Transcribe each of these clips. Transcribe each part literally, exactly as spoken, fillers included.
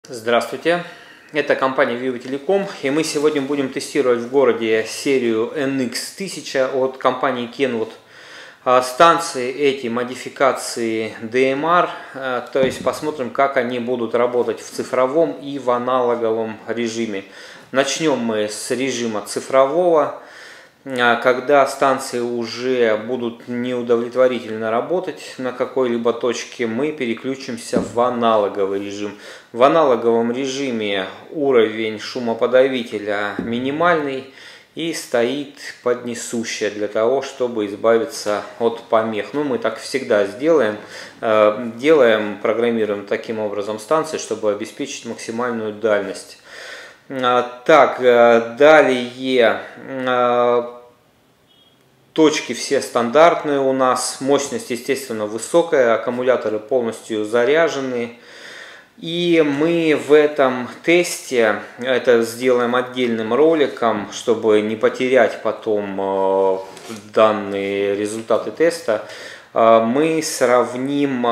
Здравствуйте, это компания Vivo Telecom, и мы сегодня будем тестировать в городе серию эн икс тысяча от компании Kenwood. Станции эти модификации ди эм ар, то есть посмотрим, как они будут работать в цифровом и в аналоговом режиме. Начнем мы с режима цифрового. Когда станции уже будут неудовлетворительно работать на какой-либо точке, мы переключимся в аналоговый режим. В аналоговом режиме уровень шумоподавителя минимальный и стоит поднесущая для того, чтобы избавиться от помех. Ну, мы так всегда сделаем. Делаем, программируем таким образом станции, чтобы обеспечить максимальную дальность. Так, далее точки все стандартные у нас, мощность, естественно, высокая, аккумуляторы полностью заряжены. И мы в этом тесте, это сделаем отдельным роликом, чтобы не потерять потом данные результаты теста, мы сравним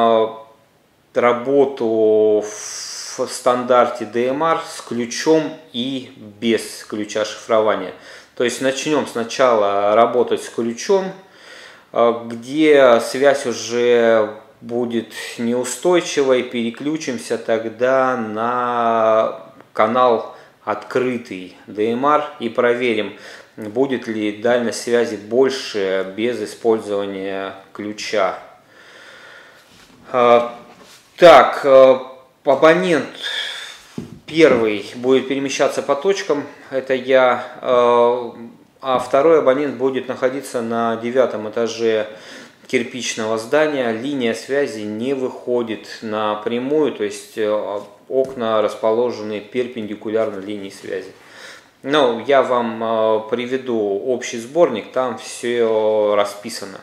работу в стандарте ди эм ар с ключом и без ключа шифрования. То есть начнем сначала работать с ключом, где связь уже будет неустойчивой, переключимся тогда на канал открытый ди эм ар и проверим, будет ли дальность связи больше без использования ключа. Так, абонент первый будет перемещаться по точкам, это я, а второй абонент будет находиться на девятом этаже кирпичного здания. Линия связи не выходит напрямую, то есть окна расположены перпендикулярно линии связи. Но я вам приведу общий сборник, там все расписано.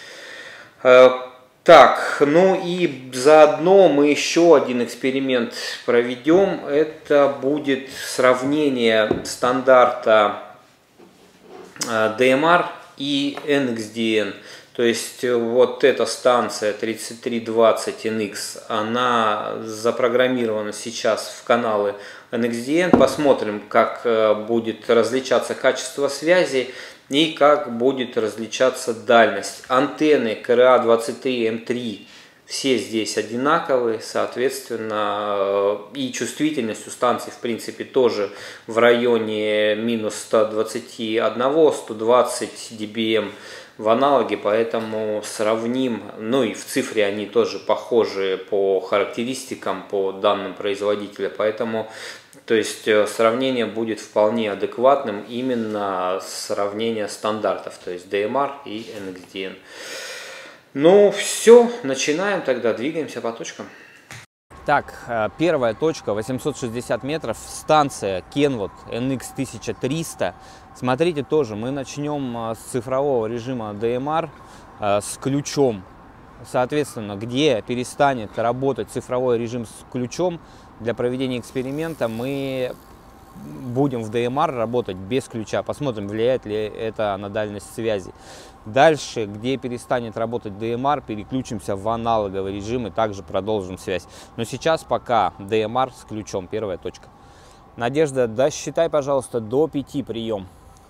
Так, ну и заодно мы еще один эксперимент проведем. Это будет сравнение стандарта ди эм ар и эн икс ди эн. То есть вот эта станция тридцать три двадцать эн икс, она запрограммирована сейчас в каналы эн икс ди эн. Посмотрим, как будет различаться качество связи и как будет различаться дальность. Антенны ка эр а двадцать три эм три все здесь одинаковые, соответственно, и чувствительность у станций в принципе тоже в районе минус ста двадцати одного — ста двадцати дБм в аналоге, поэтому сравним, ну и в цифре они тоже похожи по характеристикам, по данным производителя, поэтому то есть сравнение будет вполне адекватным, именно сравнение стандартов, то есть ди эм ар и эн икс ди эн. Ну все, начинаем тогда, двигаемся по точкам. Так, первая точка, восемьсот шестьдесят метров, станция Kenwood эн икс тысяча триста. Смотрите тоже, мы начнем с цифрового режима ди эм ар с ключом. Соответственно, где перестанет работать цифровой режим с ключом, для проведения эксперимента мы будем в ди эм ар работать без ключа. Посмотрим, влияет ли это на дальность связи. Дальше, где перестанет работать ди эм ар, переключимся в аналоговый режим и также продолжим связь. Но сейчас пока ди эм ар с ключом, первая точка. Надежда, досчитай, пожалуйста, до пяти прием.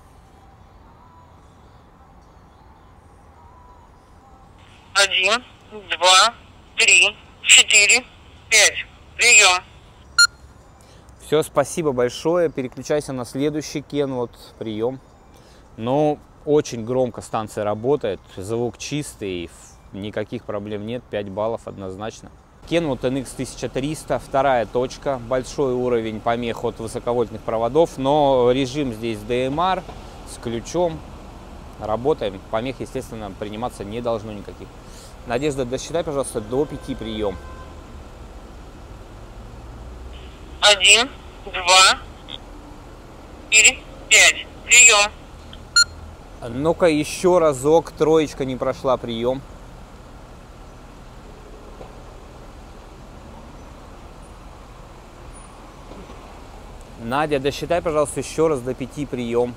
Один, два, три, четыре, пять. Прием. Все, спасибо большое. Переключайся на следующий Kenwood. Прием. Ну, очень громко станция работает. Звук чистый. Никаких проблем нет. пять баллов однозначно. Kenwood эн икс тысяча триста. Вторая точка. Большой уровень помех от высоковольтных проводов. Но режим здесь ди эм ар с ключом. Работаем. Помех, естественно, приниматься не должно никаких. Надежда, досчитай, пожалуйста, до пяти прием. Один, два, четыре, пять. Прием. Ну-ка, еще разок. Троечка не прошла. Прием. Надя, досчитай, пожалуйста, еще раз до пяти. Прием.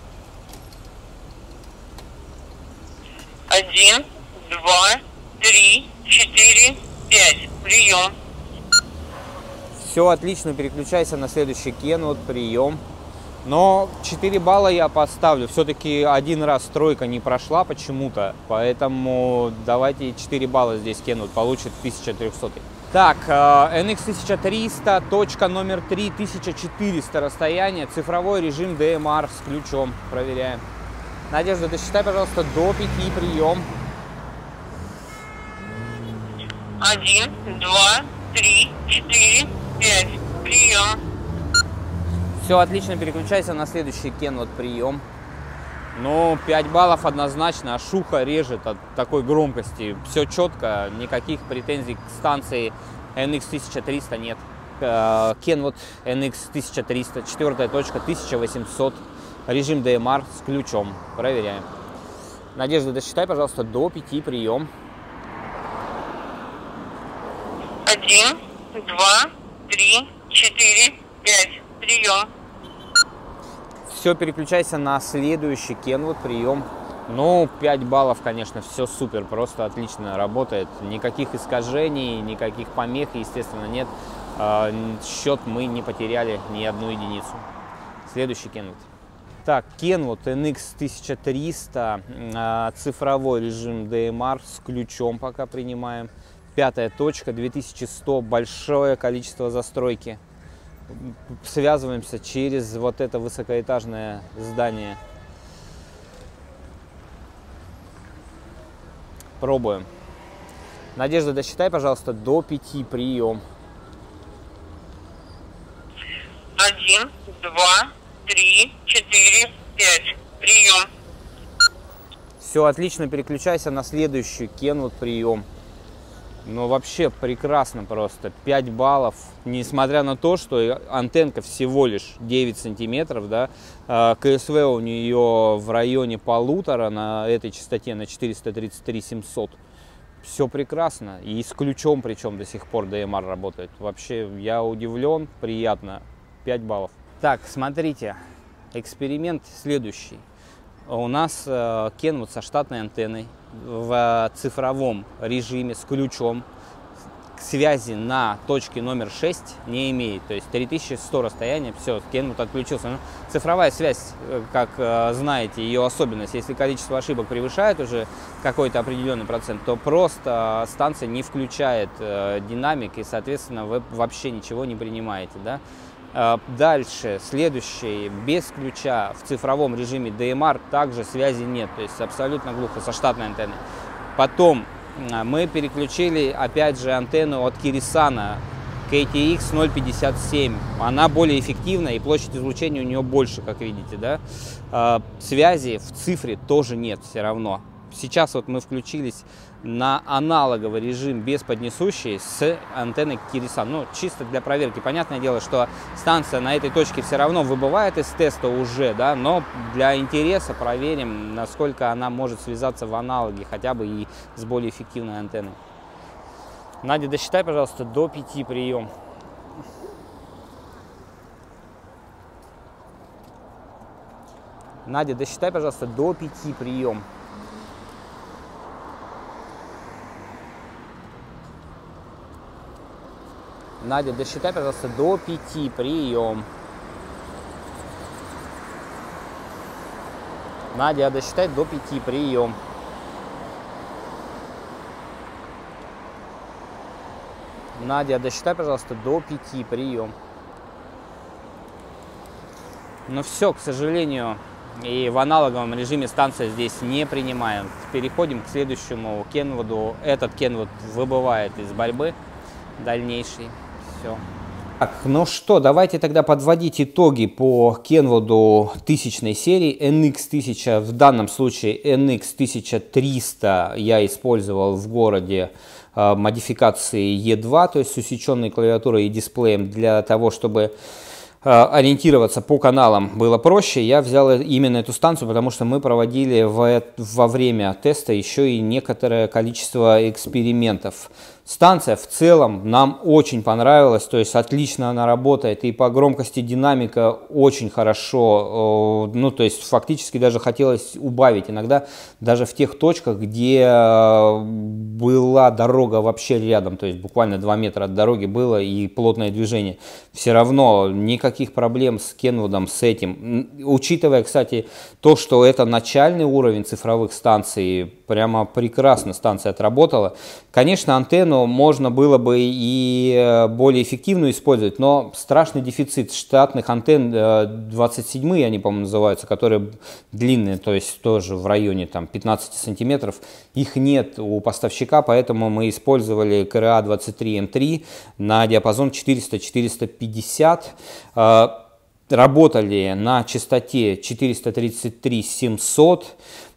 Один, два, три, четыре, пять. Прием. Все отлично, переключайся на следующий Kenwood, прием. Но четыре балла я поставлю. Все-таки один раз тройка не прошла почему-то. Поэтому давайте четыре балла здесь Kenwood получит тысяча триста. Так, эн икс тысяча триста, точка номер три, тысяча четыреста расстояние. Цифровой режим ди эм ар с ключом. Проверяем. Надежда, досчитай, пожалуйста, до пяти, прием. Один, два, три, четыре, пять. Прием. Все отлично, переключайся на следующий Kenwood, прием. Ну, пять баллов однозначно, а шуха режет от такой громкости. Все четко, никаких претензий к станции эн икс тысяча триста нет. Kenwood эн икс тысяча триста, четвертая точка, тысяча восемьсот, режим ди эм ар с ключом. Проверяем. Надежда, досчитай, пожалуйста, до пяти, прием. Один, два, три, четыре, пять. Прием. Все, переключайся на следующий Kenwood, прием. Ну, пять баллов, конечно, все супер, просто отлично работает. Никаких искажений, никаких помех, естественно, нет. Счет мы не потеряли ни одну единицу. Следующий Kenwood. Так, Kenwood эн икс тысяча триста, цифровой режим ди эм ар с ключом пока принимаем. Пятая точка, две тысячи сто, большое количество застройки. Связываемся через вот это высокоэтажное здание. Пробуем. Надежда, досчитай, пожалуйста, до пяти, прием. Один, два, три, четыре, пять. Прием. Все отлично, переключайся на следующий Kenwood, прием. Ну, вообще прекрасно просто. пять баллов. Несмотря на то, что антенка всего лишь девять сантиметров, да, КСВ у нее в районе полутора на этой частоте, на четыреста тридцать три семьсот. Все прекрасно. И с ключом причем до сих пор ди эм ар работает. Вообще я удивлен, приятно. пять баллов. Так, смотрите. Эксперимент следующий. У нас Kenwood со штатной антенной в цифровом режиме с ключом, связи на точке номер шесть не имеет, то есть три тысячи сто расстояние, все, Kenwood отключился. Но цифровая связь, как знаете, ее особенность, если количество ошибок превышает уже какой-то определенный процент, то просто станция не включает динамик и, соответственно, вы вообще ничего не принимаете, да? Дальше, следующий, без ключа в цифровом режиме ди эм ар также связи нет, то есть абсолютно глухо со штатной антенной. Потом мы переключили опять же антенну от Kirisana кей ти икс ноль пятьдесят семь, она более эффективна и площадь излучения у нее больше, как видите, да. Связи в цифре тоже нет все равно. Сейчас вот мы включились на аналоговый режим без поднесущей с антенной Kirisana. Ну, чисто для проверки. Понятное дело, что станция на этой точке все равно выбывает из теста уже, да, но для интереса проверим, насколько она может связаться в аналоге, хотя бы и с более эффективной антенной. Надя, досчитай, пожалуйста, до пяти, прием. Надя, досчитай, пожалуйста, до пяти, прием. Надя, досчитай, пожалуйста, до пяти, прием. Надя, досчитай до пяти, прием. Надя, досчитай, пожалуйста, до пяти, прием. Ну все, к сожалению, и в аналоговом режиме станция здесь не принимаем. Переходим к следующему Kenwood. Этот Kenwood выбывает из борьбы дальнейшей. Все. Так, ну что, давайте тогда подводить итоги по Kenwood тысячной серии. эн икс тысяча, в данном случае эн икс тысяча триста я использовал в городе э, модификации и два, то есть с усеченной клавиатурой и дисплеем, для того, чтобы э, ориентироваться по каналам было проще. Я взял именно эту станцию, потому что мы проводили в, во время теста еще и некоторое количество экспериментов Станция в целом нам очень понравилась, то есть отлично она работает, и по громкости динамика очень хорошо, ну то есть фактически даже хотелось убавить иногда, даже в тех точках, где была дорога вообще рядом, то есть буквально два метра от дороги было и плотное движение, все равно никаких проблем с Kenwood, с этим. Учитывая, кстати, то, что это начальный уровень цифровых станций, прямо прекрасно станция отработала. Конечно, антенну можно было бы и более эффективно использовать, но страшный дефицит штатных антенн, двадцать семь они, по-моему, называются, которые длинные, то есть тоже в районе там, пятнадцати сантиметров. Их нет у поставщика, поэтому мы использовали ка эр а двадцать три эм три на диапазон четыреста — четыреста пятьдесят. Работали на частоте четыреста тридцать три — семьсот.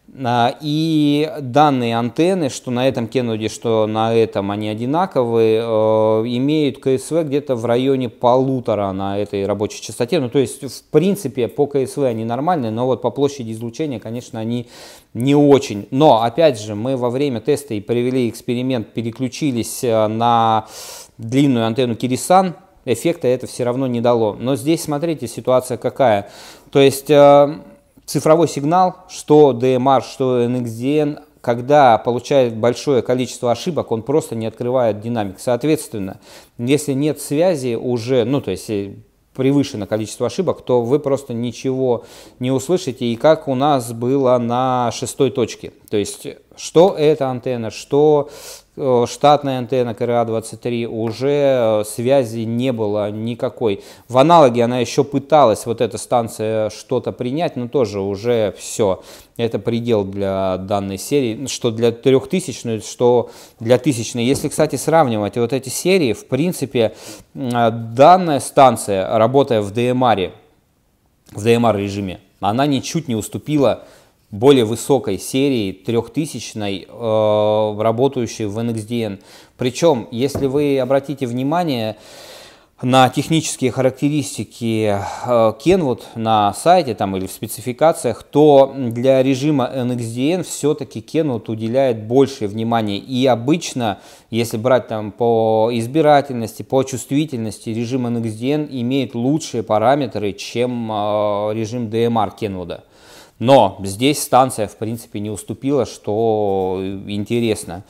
И данные антенны, что на этом Kenwood, что на этом, они одинаковые, имеют ка эс вэ где-то в районе полутора на этой рабочей частоте. Ну, то есть, в принципе, по ка эс вэ они нормальные, но вот по площади излучения, конечно, они не очень. Но, опять же, мы во время теста и провели эксперимент, переключились на длинную антенну Kirisan, эффекта это все равно не дало. Но здесь, смотрите, ситуация какая. То есть цифровой сигнал, что ди эм ар, что эн икс ди эн, когда получает большое количество ошибок, он просто не открывает динамик. Соответственно, если нет связи уже, ну то есть превышено количество ошибок, то вы просто ничего не услышите. И как у нас было на шестой точке. То есть, что эта антенна, что штатная антенна ка эр а двадцать три, уже связи не было никакой. В аналоге она еще пыталась, вот эта станция, что-то принять, но тоже уже все. Это предел для данной серии, что для трехтысячной, что для тысячной. Если, кстати, сравнивать вот эти серии, в принципе, данная станция, работая в ди эм ар, в ди эм ар режиме, она ничуть не уступила более высокой серии трехтысячной, э, работающей в эн икс ди эн. Причем, если вы обратите внимание на технические характеристики э, Kenwood на сайте там, или в спецификациях, то для режима эн икс ди эн все-таки Kenwood уделяет большее внимание. И обычно, если брать там по избирательности, по чувствительности, режим эн икс ди эн имеет лучшие параметры, чем э, режим ди эм ар Kenwood. Но здесь станция, в принципе, не уступила, что интересно.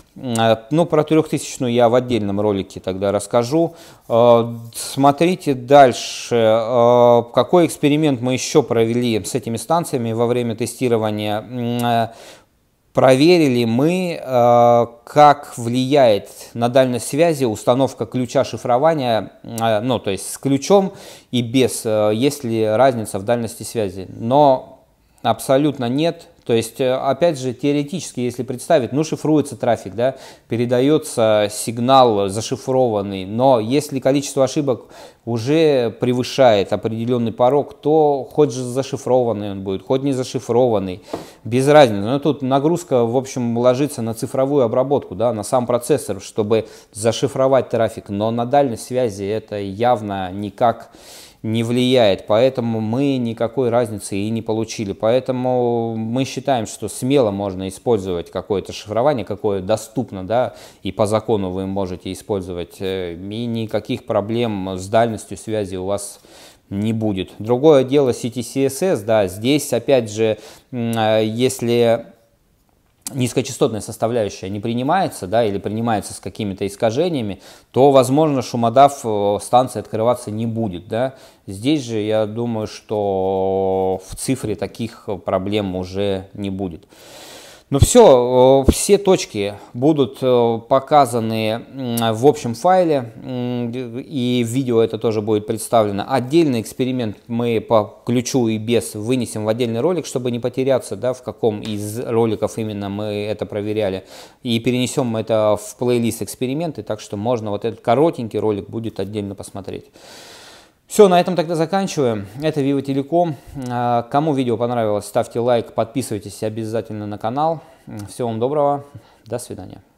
Ну, про трехтысячную я в отдельном ролике тогда расскажу. Смотрите дальше. Какой эксперимент мы еще провели с этими станциями во время тестирования? Проверили мы, как влияет на дальность связи установка ключа шифрования, ну, то есть с ключом и без, есть ли разница в дальности связи. Но абсолютно нет. То есть, опять же, теоретически, если представить, ну, шифруется трафик, да, передается сигнал зашифрованный, но если количество ошибок уже превышает определенный порог, то хоть же зашифрованный он будет, хоть не зашифрованный, без разницы. Но тут нагрузка, в общем, ложится на цифровую обработку, да, на сам процессор, чтобы зашифровать трафик, но на дальность связи это явно никак не влияет, поэтому мы никакой разницы и не получили. Поэтому мы считаем, что смело можно использовать какое-то шифрование, какое доступно, да, и по закону вы можете использовать, и никаких проблем с дальностью связи у вас не будет. Другое дело си ти си эс эс, да, здесь опять же, если низкочастотная составляющая не принимается, да, или принимается с какими-то искажениями, то, возможно, шумодав станции открываться не будет, да. Здесь же, я думаю, что в цифре таких проблем уже не будет. Ну все, все точки будут показаны в общем файле, и в видео это тоже будет представлено. Отдельный эксперимент мы по ключу и без вынесем в отдельный ролик, чтобы не потеряться, да, в каком из роликов именно мы это проверяли. И перенесем это в плейлист эксперименты, так что можно вот этот коротенький ролик будет отдельно посмотреть. Все, на этом тогда заканчиваем. Это Vivo Telecom. Кому видео понравилось, ставьте лайк, подписывайтесь обязательно на канал. Всего вам доброго, до свидания.